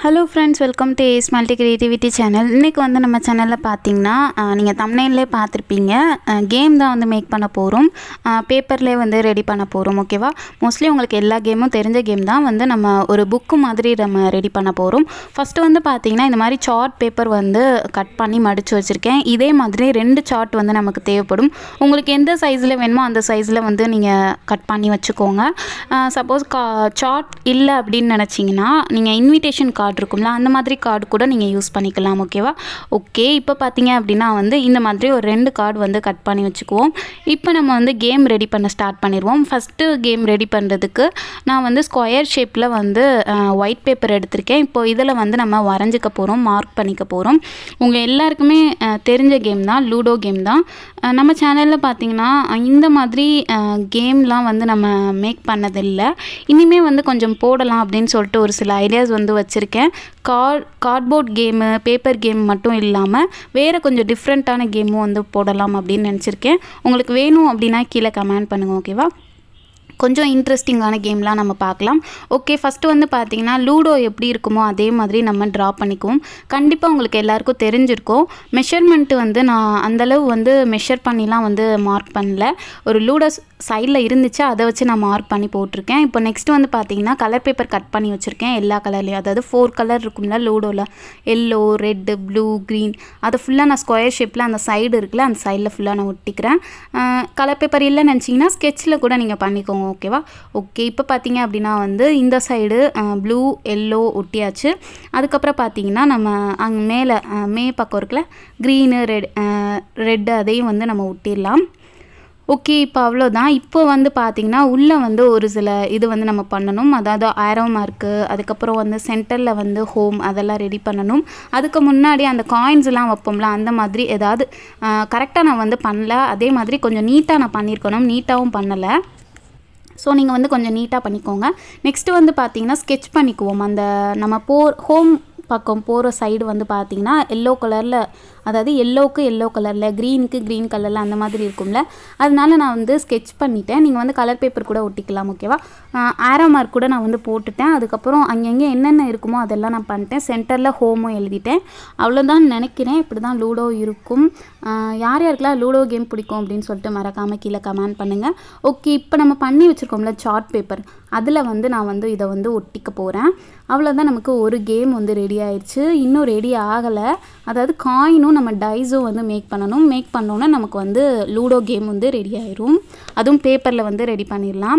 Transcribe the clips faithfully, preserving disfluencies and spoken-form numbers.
Hello friends, welcome to Ace Multi Creativity channel. இன்னைக்கு வந்து நம்ம சேனல்ல பாத்தீங்கன்னா நீங்க thumbnailலே பார்த்திருப்பீங்க கேம் தான் வந்து மேக் பண்ண போறோம். பேப்பர்லயே வந்து ரெடி பண்ண போறோம். ஓகேவா? மோஸ்ட்லி உங்களுக்கு எல்லா கேமும் தெரிஞ்ச கேம் தான் வந்து நம்ம ஒரு புக் மாதிரி நம்ம ரெடி பண்ண போறோம். ஃபர்ஸ்ட் வந்து பாத்தீங்கன்னா இந்த மாதிரி சார்ட் பேப்பர் வந்து கட் பண்ணி மடிச்சு வச்சிருக்கேன். இதே மாதிரி ரெண்டு சார்ட் வந்து நமக்கு தேவைப்படும். உங்களுக்கு எந்த சைஸ்ல வேணுமோ அந்த சைஸ்ல வந்து நீங்க கட் பண்ணி வச்சுக்கோங்க. சப்போஸ் சார்ட் இல்ல அப்படினு நினைச்சீங்கன்னா நீங்க இன்விடேஷன் கார்டு இருக்கும்ல அந்த மாதிரி கார்டு கூட நீங்க யூஸ் பண்ணிக்கலாம். ஓகேவா? ஓகே, இப்போ பாத்தீங்க அப்படினா வந்து இந்த மாதிரி ஒரு ரெண்டு கார்டு வந்து கட் பண்ணி வச்சுக்குவோம். இப்போ நம்ம வந்து கேம் ரெடி பண்ண ஸ்டார்ட் பண்ணிடுவோம். ஃபர்ஸ்ட் கேம் ரெடி பண்றதுக்கு நான் வந்து ஸ்கொயர் ஷேப்ல வந்து ஒயிட் பேப்பர் எடுத்துர்க்கேன். இப்போ இதல வந்து நம்ம வரைஞ்சிக்க போறோம், மார்க் பண்ணிக்க போறோம். உங்க எல்லாருக்குமே தெரிஞ்ச கேம் தான், லூடோ கேம் தான். நம்ம சேனல்ல பாத்தீங்கன்னா இந்த மாதிரி கேம்லாம் வந்து நம்ம மேக் பண்ணது இல்ல. இனிமே வந்து கொஞ்சம் போடலாம் அப்படினு சொல்லிட்டு ஒரு சில ஐடியாஸ் வந்து வச்சிருக்கேன். Card cardboard game, paper game மட்டும் இல்லாம வேற கொஞ்சம் டிஃபரண்டான கேமும் வந்து போடலாம் அப்படினு நினைச்சிருக்கேன். உங்களுக்கு வேணும் அப்படினா கீழ கமெண்ட் பண்ணுங்க. ஓகேவா? கொஞ்சம் இன்ட்ரெஸ்டிங்கான கேம்லாம் நம்ம பார்க்கலாம். ஓகே, ஃபர்ஸ்ட் வந்து பாத்தீங்கன்னா லூடோ எப்படி இருக்குமோ அதே மாதிரி நம்ம டிரா பண்ணிக்குவோம். கண்டிப்பா உங்களுக்கு எல்லாருக்கும் தெரிஞ்சிருக்கும். மெஷர்மென்ட் வந்து நான் அந்த அளவு வந்து மெஷர் பண்ணிலாம் வந்து மார்க் பண்ணல. ஒரு லூடோ சைடுல இருந்துச்சு, அதை வச்சு நான் மார்க் பண்ணி போட்டுருக்கேன். இப்போ நெக்ஸ்ட் வந்து பாத்தீங்கன்னா கலர் பேப்பர் கட் பண்ணி வச்சிருக்கேன். எல்லா கலர்லயும், அதாவது ஃபோர் கலர் இருக்கும்ல லூடோல, எல்லோ, ரெட், ப்ளூ, கிரீன். அதை ஃபுல்லா நான் ஸ்கொயர் ஷேப்ல அந்த சைடு இருக்குல்ல அந்த சைடுல ஃபுல்லா நான் ஒட்டிக்கிறேன். கலர் பேப்பர் இல்லைன்னு நினைச்சீங்கன்னா ஸ்கெட்ச்ல கூட நீங்க பண்ணிக்கோங்க. ஓகேவா? ஓகே, இப்போ பார்த்தீங்க அப்படின்னா வந்து இந்த சைடு ப்ளூ எல்லோ ஒட்டியாச்சு. அதுக்கப்புறம் பார்த்தீங்கன்னா நம்ம அங்கே மேலே மே பக்கம் இருக்குல்ல க்ரீனு ரெட் ரெட்டு அதையும் வந்து நம்ம ஒட்டிடலாம். ஓகே, இப்போ அவ்வளோதான். இப்போ வந்து பார்த்திங்கன்னா உள்ளே வந்து ஒரு சில இது வந்து நம்ம பண்ணணும். அதாவது ஆரோ மார்க்கு, அதுக்கப்புறம் வந்து சென்டரில் வந்து ஹோம், அதெல்லாம் ரெடி பண்ணணும். அதுக்கு முன்னாடி அந்த காயின்ஸ்லாம் வைப்போம்ல அந்த மாதிரி ஏதாவது கரெக்டாக நான் வந்து பண்ணல. அதே மாதிரி கொஞ்சம் நீட்டாக நான் பண்ணியிருக்கணும், நீட்டாகவும் பண்ணலை. ஸோ நீங்கள் வந்து கொஞ்சம் நீட்டாக பண்ணிக்கோங்க. நெக்ஸ்ட்டு வந்து பார்த்தீங்கன்னா ஸ்கெட்ச் பண்ணிக்குவோம். அந்த நம்ம போ ஹோம் பக்கம் போகிற சைடு வந்து பார்த்தீங்கன்னா எல்லோ கலரில், அதாவது எல்லோவுக்கு எல்லோ கலரில், க்ரீனுக்கு க்ரீன் கலரில் அந்த மாதிரி இருக்கும்ல, அதனால நான் வந்து ஸ்கெட்ச் பண்ணிட்டேன். நீங்கள் வந்து கலர் பேப்பர் கூட ஒட்டிக்கலாம். ஓகேவா? ஆரோ மார்க் கூட நான் வந்து போட்டுட்டேன். அதுக்கப்புறம் அங்கங்கே என்னென்ன இருக்குமோ அதெல்லாம் நான் பண்ணிட்டேன். சென்டரில் ஹோமும் எழுதிட்டேன். அவ்வளோதான் நினைக்கிறேன். இப்படி தான் லூடோ இருக்கும். யார் யாருக்கெல்லாம் லூடோ கேம் பிடிக்கும் அப்படின்னு சொல்லிட்டு மறக்காமல் கீழே கமெண்ட் பண்ணுங்கள். ஓகே, இப்போ நம்ம பண்ணி வச்சுருக்கோம்ல சார்ட் பேப்பர், அதில் வந்து நான் வந்து இதை வந்து ஒட்டிக்க போகிறேன். அவ்வளோதான், நமக்கு ஒரு கேம் வந்து ரெடி ஆயிடுச்சு. இன்னும் ரெடி ஆகலை. அதாவது காயினும் நம்ம டைஸும் வந்து மேக் பண்ணணும். மேக் பண்ணோன்னா நமக்கு வந்து லூடோ கேம் வந்து ரெடி ஆயிரும். அதுவும் பேப்பரில் வந்து ரெடி பண்ணிடலாம்.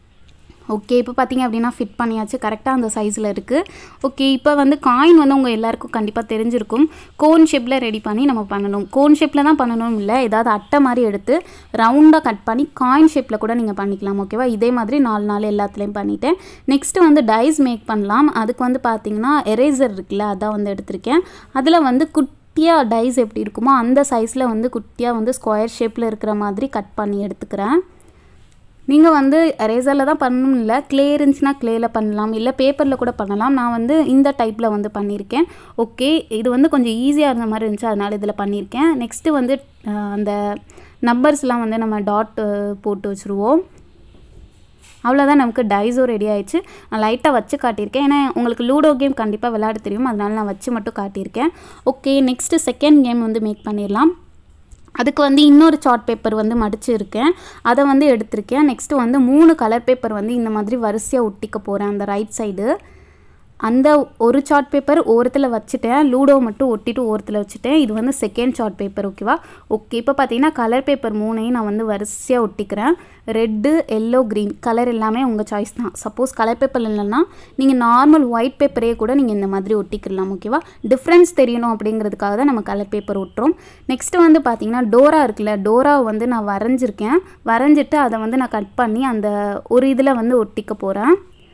ஓகே, இப்போ பார்த்தீங்க அப்படின்னா ஃபிட் பண்ணியாச்சு. கரெக்டாக அந்த சைஸில் இருக்குது. ஓகே, இப்போ வந்து காயின் வந்து உங்கள் எல்லாருக்கும் கண்டிப்பாக தெரிஞ்சிருக்கும். கோன் ஷேப்பில் ரெடி பண்ணி நம்ம பண்ணணும். கோன் ஷேப்பில் தான் பண்ணணும் இல்லை, ஏதாவது அட்டை மாதிரி எடுத்து ரவுண்டாக கட் பண்ணி காயின் ஷேப்பில் கூட நீங்கள் பண்ணிக்கலாம். ஓகேவா? இதே மாதிரி நாலு நாலு எல்லாத்துலேயும் பண்ணிவிட்டேன். நெக்ஸ்ட்டு வந்து டைஸ் மேக் பண்ணலாம். அதுக்கு வந்து பார்த்திங்கன்னா எரேசர் இருக்குல்ல, அதான் வந்து எடுத்திருக்கேன். அதில் வந்து குட்டியாக டைஸ் எப்படி இருக்குமோ அந்த சைஸில் வந்து குட்டியாக வந்து ஸ்கொயர் ஷேப்பில் இருக்கிற மாதிரி கட் பண்ணி எடுத்துக்கிறேன். நீங்கள் வந்து எரேசரில் தான் பண்ணணும் இல்லை, க்ளே இருந்துச்சுன்னா க்ளேயில் பண்ணலாம், இல்லை பேப்பரில் கூட பண்ணலாம். நான் வந்து இந்த டைப்பில் வந்து பண்ணியிருக்கேன். ஓகே, இது வந்து கொஞ்சம் ஈஸியாக இருந்த மாதிரி இருந்துச்சு, அதனால் இதில் பண்ணியிருக்கேன். நெக்ஸ்ட்டு வந்து அந்த நம்பர்ஸ்லாம் வந்து நம்ம டாட் போட்டு வச்சுருவோம். அவ்வளோதான், நமக்கு டைஸும் ரெடி ஆயிடுச்சு. நான் லைட்டாக வச்சு காட்டியிருக்கேன். ஏன்னா உங்களுக்கு லூடோ கேம் கண்டிப்பாக விளையாட தெரியும், அதனால நான் வச்சு மட்டும் காட்டியிருக்கேன். ஓகே, நெக்ஸ்ட்டு செகண்ட் கேம் வந்து மேக் பண்ணிடலாம். அதுக்கு வந்து இன்னொரு சார்ட் பேப்பர் வந்து மடிச்சு இருக்கேன், அதை வந்து எடுத்திருக்கேன். நெக்ஸ்ட்டு வந்து மூணு கலர் பேப்பர் வந்து இந்த மாதிரி வரிசையாக ஒட்டிக்க போகிறேன். அந்த ரைட் சைடு அந்த ஒரு சார்ட் பேப்பர் ஓரத்தில் வச்சுட்டேன், லூடோ மட்டும் ஒட்டிட்டு ஓரத்தில் வச்சுட்டேன். இது வந்து செகண்ட் சார்ட் பேப்பர். ஓகேவா? ஓகே, இப்போ பார்த்தீங்கன்னா கலர் பேப்பர் மூணையும் நான் வந்து வரிசையாக ஒட்டிக்கிறேன். ரெட்டு, எல்லோ, க்ரீன் கலர் எல்லாமே உங்கள் சாய்ஸ் தான். சப்போஸ் கலர் பேப்பர் இல்லைன்னா நீங்கள் நார்மல் ஒயிட் பேப்பரே கூட நீங்கள் இந்த மாதிரி ஒட்டிக்கலாம். ஓகேவா? டிஃப்ரென்ஸ் தெரியணும் அப்படிங்கிறதுக்காக தான் நம்ம கலர் பேப்பர் ஒட்டுறோம். நெக்ஸ்ட்டு வந்து பார்த்தீங்கன்னா டோரா இருக்குல்ல, டோராவை வந்து நான் வரைஞ்சிருக்கேன். வரைஞ்சிட்டு அதை வந்து நான் கட் பண்ணி அந்த ஒரு இதில் வந்து ஒட்டிக்க போகிறேன்.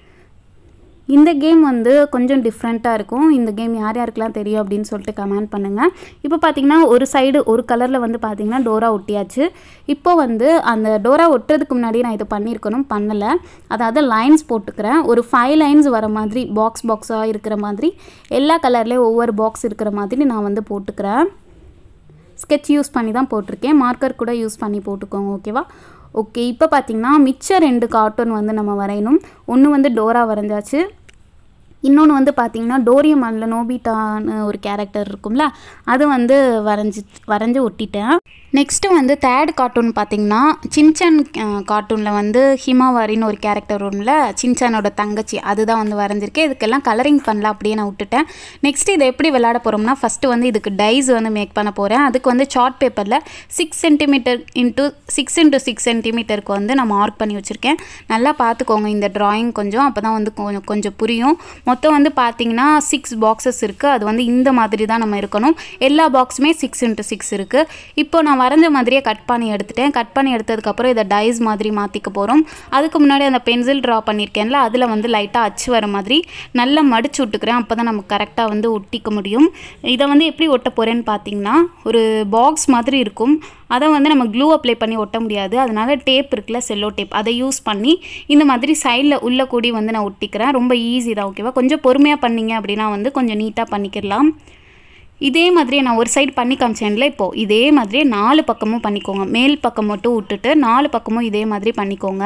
இந்த கேம் வந்து கொஞ்சம் டிஃப்ரெண்ட்டாக இருக்கும். இந்த கேம் யார் யாருக்கெல்லாம் தெரியும் அப்படின்னு சொல்லிட்டு கமெண்ட் பண்ணுங்கள். இப்போ பார்த்தீங்கன்னா ஒரு சைடு ஒரு கலரில் வந்து பார்த்தீங்கன்னா டோரா ஒட்டியாச்சு. இப்போ வந்து அந்த டோரா ஒட்டுறதுக்கு முன்னாடி நான் இது பண்ணியிருக்கணும், பண்ணலை. அதாவது லைன்ஸ் போட்டுக்கிறேன். ஒரு ஃபைவ் லைன்ஸ் வர மாதிரி பாக்ஸ் பாக்ஸாக இருக்கிற மாதிரி எல்லா கலர்லேயும் ஒவ்வொரு பாக்ஸ் இருக்கிற மாதிரி நான் வந்து போட்டுக்கிறேன். ஸ்கெட்ச் யூஸ் பண்ணி தான் போட்டிருக்கேன். மார்க்கர் கூட யூஸ் பண்ணி போட்டுக்கோங்க. ஓகேவா? ஓகே, இப்போ பார்த்தீங்கன்னா மிச்சம் ரெண்டு கார்ட்டூன் வந்து நம்ம வரையணும். ஒன்று வந்து டோரா வரைஞ்சாச்சு, இன்னொன்று வந்து பார்த்திங்கன்னா டோரியமானில் நோபிட்டான்னு ஒரு கேரக்டர் இருக்கும்ல, அது வந்து வரைஞ்சி வரைஞ்சி ஒட்டிட்டேன். நெக்ஸ்ட்டு வந்து தேர்ட் கார்ட்டூன் பார்த்திங்கன்னா சின்சான் கார்ட்டூனில் வந்து ஹிமாவாரின்னு ஒரு கேரக்டர் வரும்ல, சின்சானோட தங்கச்சி, அதுதான் வந்து வரைஞ்சிருக்கேன். இதுக்கெல்லாம் கலரிங் பண்ணலாம் அப்படியே நான் விட்டுட்டேன். நெக்ஸ்ட்டு இதை எப்படி விளையாட போகிறோம்னா, ஃபஸ்ட்டு வந்து இதுக்கு டைஸ் வந்து மேக் பண்ண போகிறேன். அதுக்கு வந்து சார்ட் பேப்பரில் six centimetre into six into six சென்டிமீட்டருக்கு வந்து நான் மார்க் பண்ணி வச்சுருக்கேன். நல்லா பார்த்துக்கோங்க இந்த ட்ராயிங் கொஞ்சம், அப்போ தான் வந்து கொஞ்சம் கொஞ்சம் புரியும். மொத்தம் வந்து பார்த்திங்கன்னா சிக்ஸ் பாக்ஸஸ் இருக்குது. அது வந்து இந்த மாதிரி தான் நம்ம இருக்கணும். எல்லா பாக்ஸுமே சிக்ஸ் இன்ட்டு சிக்ஸ் இருக்குது. இப்போ நான் வரைஞ்ச மாதிரியே கட் பண்ணி எடுத்துட்டேன். கட் பண்ணி எடுத்ததுக்கப்புறம் இதை டைஸ் மாதிரி மாற்றிக்க போகிறோம். அதுக்கு முன்னாடி அந்த பென்சில் ட்ரா பண்ணியிருக்கேன்ல, அதில் வந்து லைட்டாக அச்சு வர மாதிரி நல்லா மடிச்சு விட்டுக்கிறேன். அப்போ தான் நமக்கு கரெக்டாக வந்து ஒட்டிக்க முடியும். இதை வந்து எப்படி ஒட்ட போகிறேன்னு பார்த்தீங்கன்னா, ஒரு பாக்ஸ் மாதிரி இருக்கும். அதை வந்து நம்ம க்ளூ அப்ளை பண்ணி ஒட்ட முடியாது. அதனால டேப் இருக்குல்ல, செல்லோ டேப், அதை யூஸ் பண்ணி இந்த மாதிரி சைடில் உள்ள கூடி வந்து நான் ஒட்டிக்கிறேன். ரொம்ப ஈஸி தான், ஓகேவா? கொஞ்சம் பொறுமையாக பண்ணிங்க அப்படின்னா வந்து கொஞ்சம் நீட்டாக பண்ணிக்கிடலாம். இதே மாதிரியே நான் ஒரு சைடு பண்ணி காமிச்சேன்ல, இப்போது இதே மாதிரியே நாலு பக்கமும் பண்ணிக்கோங்க. மேல் பக்கம் மட்டும் விட்டுட்டு நாலு பக்கமும் இதே மாதிரி பண்ணிக்கோங்க.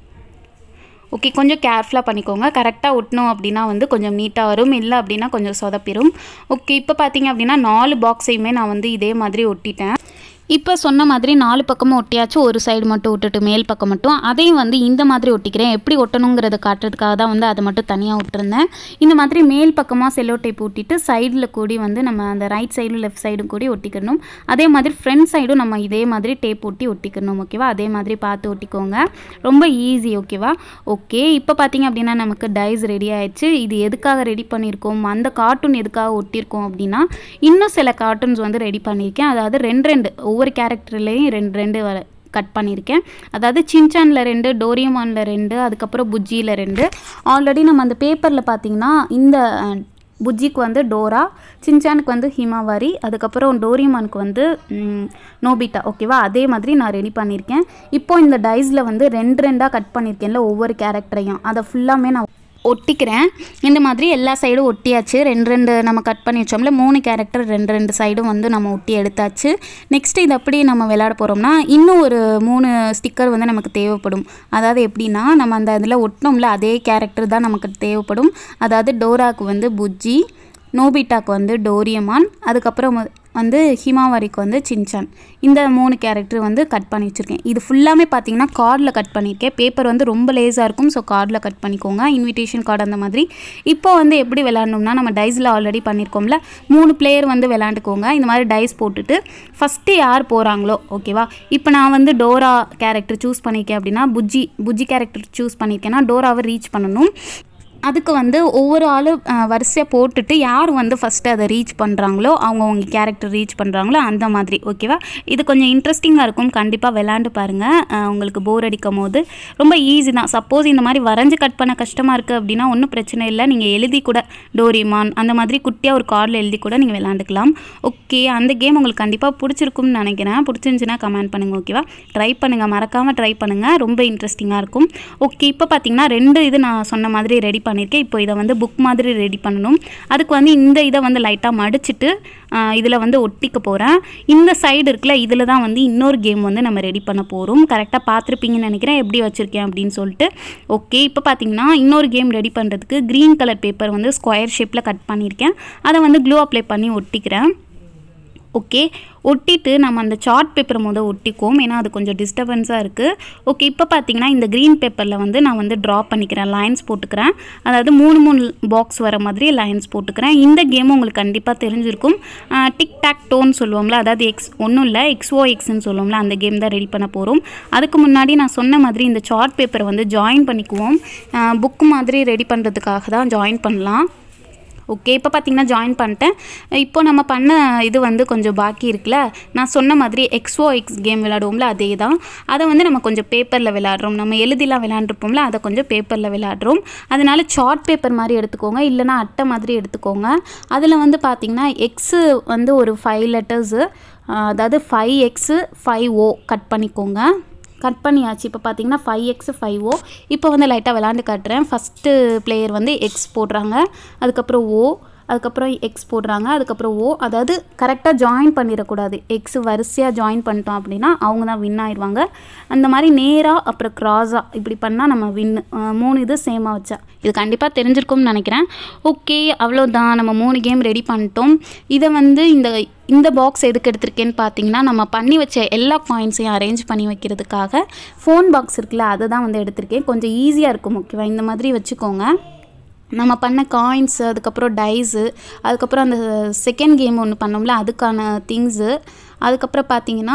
ஓகே, கொஞ்சம் கேர்ஃபுல்லாக பண்ணிக்கோங்க. கரெக்டாக ஒட்டணும் அப்படின்னா வந்து கொஞ்சம் நீட்டாக வரும், இல்லை அப்படின்னா கொஞ்சம் சொதப்பிடும். ஓகே, இப்போ பார்த்தீங்க அப்படின்னா நாலு பாக்ஸையுமே நான் வந்து இதே மாதிரி ஒட்டிட்டேன். இப்போ சொன்ன மாதிரி நாலு பக்கமும் ஒட்டியாச்சு, ஒரு சைடு மட்டும் விட்டுட்டு மேல் பக்கம் மட்டும் அதையும் வந்து இந்த மாதிரி ஒட்டிக்கிறேன். எப்படி ஒட்டணுங்கிறத காட்டுறதுக்காக தான் வந்து அதை மட்டும் தனியாக விட்டுருந்தேன். இந்த மாதிரி மேல் பக்கமாக செல்லோ டேப் ஒட்டிட்டு சைடில் கூடி வந்து நம்ம அந்த ரைட் சைடும் லெஃப்ட் சைடும் கூடி ஒட்டிக்கணும். அதே மாதிரி ஃப்ரண்ட் சைடும் நம்ம இதே மாதிரி டேப் ஒட்டி ஒட்டிக்கணும், ஓகேவா? அதே மாதிரி பார்த்து ஒட்டிக்கோங்க, ரொம்ப ஈஸி, ஓகேவா? ஓகே, இப்போ பார்த்தீங்க அப்படின்னா நமக்கு டைஸ் ரெடி ஆயிடுச்சு. இது எதுக்காக ரெடி பண்ணியிருக்கோம், அந்த கார்ட்டூன் எதுக்காக ஒட்டியிருக்கோம் அப்படின்னா, இன்னும் சில கார்ட்டூன்ஸ் வந்து ரெடி பண்ணியிருக்கேன். அதாவது ரெண்டு ரெண்டு ஒவ்வொரு கேரக்டர்லேயும் ரெண்டு ரெண்டு வர கட் பண்ணியிருக்கேன். அதாவது சின்சானில் ரெண்டு, டோரியமானில் ரெண்டு, அதுக்கப்புறம் புஜ்ஜியில் ரெண்டு. ஆல்ரெடி நம்ம அந்த பேப்பரில் பார்த்திங்கன்னா இந்த புஜ்ஜிக்கு வந்து டோரா, சின்சானுக்கு வந்து ஹிமாவாரி, அதுக்கப்புறம் டோரியமானுக்கு வந்து நோபிட்டா, ஓகேவா? அதே மாதிரி நான் ரெடி பண்ணியிருக்கேன். இப்போது இந்த டைஸில் வந்து ரெண்டு ரெண்டாக கட் பண்ணியிருக்கேன்ல ஒவ்வொரு கேரக்டரையும், அதை ஃபுல்லாமே நான் ஒட்டிக்கிறேன். இந்த மாதிரி எல்லா சைடும் ஒட்டியாச்சு. ரெண்டு ரெண்டு நம்ம கட் பண்ணி வச்சோம்ல, மூணு கேரக்டர் ரெண்டு ரெண்டு சைடும் வந்து நம்ம ஒட்டி எடுத்தாச்சு. நெக்ஸ்ட்டு இது அப்படி நம்ம விளையாட போகிறோம்னா, இன்னும் ஒரு மூணு ஸ்டிக்கர் வந்து நமக்கு தேவைப்படும். அதாவது எப்படின்னா, நம்ம அந்த இதில் ஒட்டினோம்ல அதே கேரக்டர் தான் நமக்கு தேவைப்படும். அதாவது டோராக்கு வந்து புஜ்ஜி, நோபிட்டாக்கு வந்து டோரியமான், அதுக்கப்புறம் வந்து ஹிமாவாரிக்கு வந்து சின்சான். இந்த மூணு கேரக்டர் வந்து கட் பண்ணி வச்சுருக்கேன். இது ஃபுல்லாமே பார்த்தீங்கன்னா கார்டில் கட் பண்ணியிருக்கேன். பேப்பர் வந்து ரொம்ப லேஸாக இருக்கும், ஸோ கார்டில் கட் பண்ணிக்கோங்க, இன்விடேஷன் கார்டு அந்த மாதிரி. இப்போ வந்து எப்படி விளையாடணும்னா, நம்ம டைஸில் ஆல்ரெடி பண்ணியிருக்கோம்ல, மூணு பிளேயர் வந்து விளையாண்டுக்கோங்க. இந்த மாதிரி டைஸ் போட்டுட்டு ஃபஸ்ட்டு யார் போகிறாங்களோ, ஓகேவா? இப்போ நான் வந்து டோரா கேரக்டர் சூஸ் பண்ணியிருக்கேன் அப்படின்னா, புஜ்ஜி புஜ்ஜி கேரக்டர் சூஸ் பண்ணியிருக்கேன்னா டோராவை ரீச் பண்ணணும். அதுக்கு வந்து ஒவ்வொரு ஆளும் வரிசையாக போட்டுட்டு யார் வந்து ஃபஸ்ட்டு அதை ரீச் பண்ணுறாங்களோ, அவங்கவுங்க கேரக்டர் ரீச் பண்ணுறாங்களோ அந்த மாதிரி, ஓகேவா? இது கொஞ்சம் இன்ட்ரெஸ்டிங்காக இருக்கும், கண்டிப்பாக விளையாண்டு பாருங்கள். உங்களுக்கு போர் அடிக்கும் போது ரொம்ப ஈஸி தான். சப்போஸ் இந்த மாதிரி வரைஞ்சி கட் பண்ண கஷ்டமாக இருக்குது அப்படின்னா ஒன்றும் பிரச்சனை இல்லை, நீங்கள் எழுதி கூட டோரிமான் அந்த மாதிரி குட்டியாக ஒரு கார்டில் எழுதி கூட நீங்கள் விளையாண்டுக்கலாம். ஓகே, அந்த கேம் உங்களுக்கு கண்டிப்பாக பிடிச்சிருக்கும்னு நினைக்கிறேன். பிடிச்சிருந்துச்சின்னா கமெண்ட் பண்ணுங்கள், ஓகேவா? ட்ரை பண்ணுங்கள், மறக்காமல் ட்ரை பண்ணுங்கள், ரொம்ப இன்ட்ரெஸ்டிங்காக இருக்கும். ஓகே, இப்போ பார்த்தீங்கன்னா ரெண்டு இது நான் சொன்ன மாதிரி ரெடி பண்ணியிருக்கேன். இப்போ இதை வந்து புக் மாதிரி ரெடி பண்ணணும். அதுக்கு வந்து இந்த இதை வந்து லைட்டாக மடிச்சுட்டு இதில் வந்து ஒட்டிக்க போகிறேன். இந்த சைடு இருக்குல்ல, இதில் தான் வந்து இன்னொரு கேம் வந்து நம்ம ரெடி பண்ண போகிறோம். கரெக்டாக பார்த்துருப்பீங்கன்னு நினைக்கிறேன் எப்படி வச்சுருக்கேன் அப்படின்னு சொல்லிட்டு. ஓகே, இப்போ பார்த்தீங்கன்னா இன்னொரு கேம் ரெடி பண்ணுறதுக்கு க்ரீன் கலர் பேப்பர் வந்து ஸ்கொயர் ஷேப்பில் கட் பண்ணியிருக்கேன். அதை வந்து க்ளூ அப்ளை பண்ணி ஒட்டிக்கிறேன். ஓகே, ஒட்டிட்டு நம்ம அந்த சார்ட் பேப்பரை முதல் ஒட்டிக்குவோம், ஏன்னா அது கொஞ்சம் டிஸ்டர்பன்ஸாக இருக்குது. ஓகே, இப்போ பார்த்தீங்கன்னா இந்த க்ரீன் பேப்பரில் வந்து நான் வந்து ட்ரா பண்ணிக்கிறேன், லைன்ஸ் போட்டுக்கிறேன். அதாவது மூணு மூணு பாக்ஸ் வர மாதிரி லைன்ஸ் போட்டுக்கிறேன். இந்த கேமும் உங்களுக்கு கண்டிப்பாக தெரிஞ்சிருக்கும். டிக் டாக் டோன்னு சொல்லுவோம்ல, அதாவது எக்ஸ் ஒன்றும் இல்லை எக்ஸ்ஓ எக்ஸ்ன்னு சொல்லுவோம்ல, அந்த கேம் தான் ரெடி பண்ண போகிறோம். அதுக்கு முன்னாடி நான் சொன்ன மாதிரி இந்த சார்ட் பேப்பரை வந்து ஜாயின் பண்ணிக்குவோம். புக்கு மாதிரி ரெடி பண்ணுறதுக்காக தான் ஜாயின் பண்ணலாம். ஓகே, இப்போ பார்த்தீங்கன்னா ஜாயின் பண்ணிட்டேன். இப்போ நம்ம பண்ண இது வந்து கொஞ்சம் பாக்கி இருக்குல்ல, நான் சொன்ன மாதிரி எக்ஸ்ஓ எக்ஸ் கேம் விளையாடுவோம்ல, அதே தான். அதை வந்து நம்ம கொஞ்சம் பேப்பரில் விளையாடுறோம். நம்ம எழுதிலாம் விளையாண்டுருப்போம்ல, அதை கொஞ்சம் பேப்பரில் விளையாடுறோம். அதனால சார்ட் பேப்பர் மாதிரி எடுத்துக்கோங்க, இல்லைனா அட்டை மாதிரி எடுத்துக்கோங்க. அதில் வந்து பார்த்திங்கன்னா எக்ஸு வந்து ஒரு ஃபைவ் லெட்டர்ஸு, அதாவது five X five O cut பண்ணிக்கோங்க. கட் பண்ணியாச்சு. இப்போ பார்த்தீங்கன்னா ஃபைவ் எக்ஸ் ஃபைவ் ஓ. இப்போ வந்து லைட்டாக விளாண்டு காட்டுறேன். ஃபஸ்ட்டு பிளேயர் வந்து எக்ஸ் போடுறாங்க, அதுக்கப்புறம் ஓ, அதுக்கப்புறம் எக்ஸ் போடுறாங்க, அதுக்கப்புறம் ஓ. அதாவது கரெக்டாக ஜாயின் பண்ணிடக்கூடாது. எக்ஸ் வரிசையாக ஜாயின் பண்ணிட்டோம் அப்படின்னா அவங்க தான் வின் ஆயிடுவாங்க. அந்த மாதிரி நேராக அப்புறம் க்ராஸாக இப்படி பண்ணால் நம்ம வின்னு. மூணு இது சேமாக வச்சா இது கண்டிப்பாக தெரிஞ்சிருக்கும்னு நினைக்கிறேன். ஓகே, அவ்வளோதான். நம்ம மூணு கேம் ரெடி பண்ணிட்டோம். இதை வந்து இந்த இந்த பாக்ஸ் எதுக்கு எடுத்திருக்கேன்னு பார்த்தீங்கன்னா, நம்ம பண்ணி வச்ச எல்லா காயின்ஸையும் அரேஞ்ச் பண்ணி வைக்கிறதுக்காக ஃபோன் பாக்ஸ் இருக்குல்ல, அதை தான் வந்து எடுத்திருக்கேன். கொஞ்சம் ஈஸியாக இருக்கும். ஓகேவா? இந்த மாதிரி வச்சுக்கோங்க. நம்ம பண்ண காயின்ஸு, அதுக்கப்புறம் டைஸு, அதுக்கப்புறம் அந்த செகண்ட் கேம் ஒன்று பண்ணோம்ல அதுக்கான திங்ஸு, அதுக்கப்புறம் பார்த்தீங்கன்னா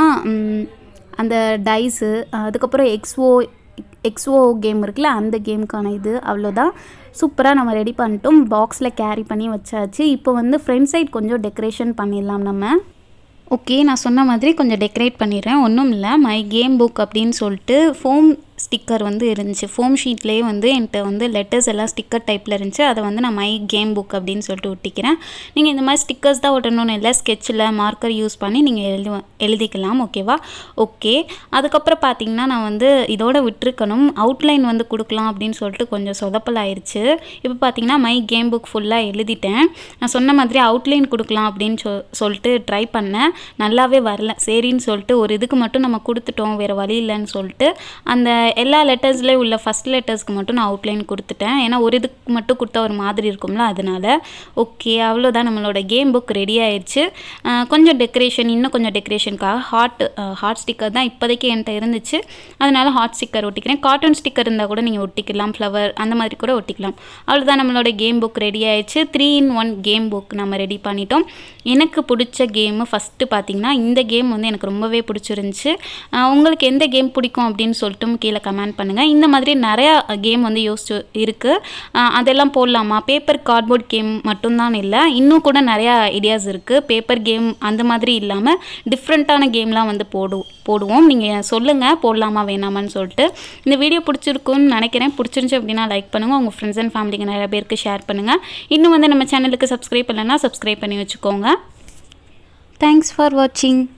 அந்த டைஸு, அதுக்கப்புறம் எக்ஸ்ஓ எக்ஸ்ஓ கேம் இருக்குல்ல அந்த கேமுக்கான இது. அவ்வளோதான். சூப்பராக நம்ம ரெடி பண்ணிட்டோம். பாக்ஸில் கேரி பண்ணி வச்சாச்சு. இப்போ வந்து ஃப்ரண்ட் சைட் கொஞ்சம் டெக்கரேஷன் பண்ணிடலாம் நம்ம. ஓகே, நான் சொன்ன மாதிரி கொஞ்சம் டெக்கரேட் பண்ணிடுறேன். ஒன்றும் இல்லை, மை கேம் புக் அப்படின்னு சொல்லிட்டு ஃபோம் ஸ்டிக்கர் வந்து இருந்துச்சு. ஃபோம் ஷீட்லேயே வந்து என்கிட்ட வந்து லெட்டர்ஸ் எல்லாம் ஸ்டிக்கர் டைப்பில் இருந்துச்சு. அதை வந்து நான் மை கேம் புக் அப்படின்னு சொல்லிட்டு ஒட்டிக்கிறேன். நீங்கள் இந்த மாதிரி ஸ்டிக்கர்ஸ் தான் ஒட்டணும்னு இல்லை, ஸ்கெட்சில் மார்க்கர் யூஸ் பண்ணி நீங்கள் எழுதி எழுதிக்கலாம். ஓகேவா? ஓகே, அதுக்கப்புறம் பார்த்தீங்கன்னா நான் வந்து இதோட விட்டுருக்கணும். அவுட்லைன் வந்து கொடுக்கலாம் அப்படின்னு சொல்லிட்டு கொஞ்சம் சொதப்பல் ஆயிடுச்சு. இப்போ பார்த்தீங்கன்னா மை கேம் புக் ஃபுல்லாக எழுதிட்டேன். நான் சொன்ன மாதிரி அவுட்லைன் கொடுக்கலாம் அப்படின்னு சொ சொல்லிட்டு ட்ரை பண்ணேன். நல்லாவே வரல. சரின்னு சொல்லிட்டு ஒரு இதுக்கு மட்டும் நம்ம கொடுத்துட்டோம், வேறு வழி இல்லைன்னு சொல்லிட்டு அந்த எல்லா லெட்டர்ஸ்லேயும் உள்ள ஃபஸ்ட் லெட்டர்ஸ்க்கு மட்டும் நான் அவுட்லைன் கொடுத்துட்டேன். ஏன்னா ஒரு இதுக்கு மட்டும் கொடுத்தா ஒரு மாதிரி இருக்கும்ல, அதனால். ஓகே, அவ்வளோதான். நம்மளோட கேம் புக் ரெடி ஆயிடுச்சு. கொஞ்சம் டெக்கரேஷன், இன்னும் கொஞ்சம் டெக்கரேஷனுக்காக ஹார்ட் ஹார்ட் ஸ்டிக்கர் தான் இப்போதைக்கு என்கிட்ட இருந்துச்சு. அதனால் ஹார்ட் ஸ்டிக்கர் ஒட்டிக்கிறேன். கார்ட்டூன் ஸ்டிக்கர் இருந்தால் கூட நீங்கள் ஒட்டிக்கலாம், ஃப்ளவர் அந்த மாதிரி கூட ஒட்டிக்கலாம். அவ்வளோதான், நம்மளோட கேம் புக் ரெடி ஆயிடுச்சு. Three in one game book நம்ம ரெடி பண்ணிட்டோம். எனக்கு பிடிச்ச கேமு ஃபஸ்ட்டு பார்த்தீங்கன்னா இந்த கேம் வந்து எனக்கு ரொம்பவே பிடிச்சிருந்துச்சு. உங்களுக்கு எந்த கேம் பிடிக்கும் அப்படின்னு சொல்லிட்டு கீழே கமெண்ட் பண்ணுங்கள். இந்த மாதிரி நிறையா கேம் வந்து யோசிச்சு இருக்குது. அதெல்லாம் போடலாமா? பேப்பர் கார்ட்போர்ட் கேம் மட்டும்தான் இல்லை, இன்னும் கூட நிறையா ஐடியாஸ் இருக்குது. பேப்பர் கேம் அந்த மாதிரி இல்லாமல் டிஃப்ரெண்ட்டான கேம்லாம் வந்து போடு போடுவோம் நீங்கள் சொல்லுங்கள், போடலாமா வேணாமான்னு சொல்லிட்டு. இந்த வீடியோ பிடிச்சிருக்குன்னு நினைக்கிறேன். பிடிச்சிருந்துச்சு அப்படின்னா லைக் பண்ணுங்கள். உங்கள் ஃப்ரெண்ட்ஸ் அண்ட் ஃபேமிலிக்கு நிறைய பேருக்கு ஷேர் பண்ணுங்கள். இன்னும் வந்து நம்ம சேனலுக்கு சப்ஸ்கிரைப் பண்ணலைன்னா சப்ஸ்கிரைப் பண்ணி வச்சுக்கோங்க. தேங்க்ஸ் ஃபார் வாட்சிங்.